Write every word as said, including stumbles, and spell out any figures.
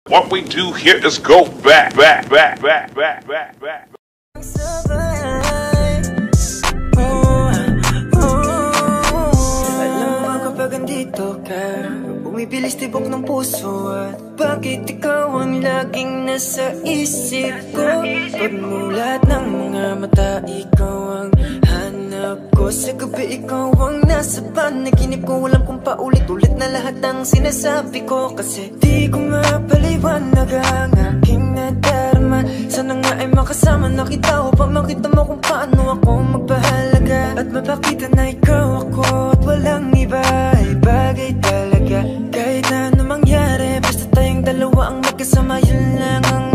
What we do here is go back, back, back, back, back, back, back. Alam mo kapag andito ka, bumibilis tibok ng puso. At bakit ikaw ang laging nasa isip ko? Pagmulat ng mga mata, ikaw ang hanap ko. Sa gabi ikaw ang nasa panaginip ko. Alam kong paulit-ulit na lahat ng sinasabi ko. Kasi di ko mapaliwanag ang aking nadarama. Sana nga ay makasama na kita upang makita mo kung paano ako magpahalaga. At mapakita na ikaw ako at walang iba ay bagay talaga. Kahit na ano mangyari, basta tayong dalawa ang magkasama, yun lang ang